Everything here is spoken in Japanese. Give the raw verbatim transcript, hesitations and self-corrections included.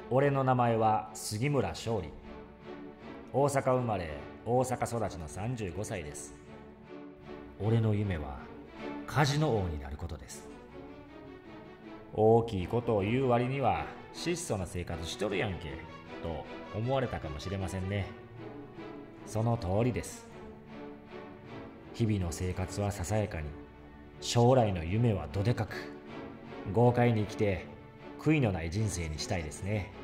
俺の名前は杉村勝利。大阪生まれ大阪育ちのさんじゅうごさいです。俺の夢はカジノ王になることです。大きいことを言う割には質素な生活しとるやんけと思われたかもしれませんね。その通りです。日々の生活はささやかに、将来の夢はどでかく、豪快に生きて悔いのない人生にしたいですね。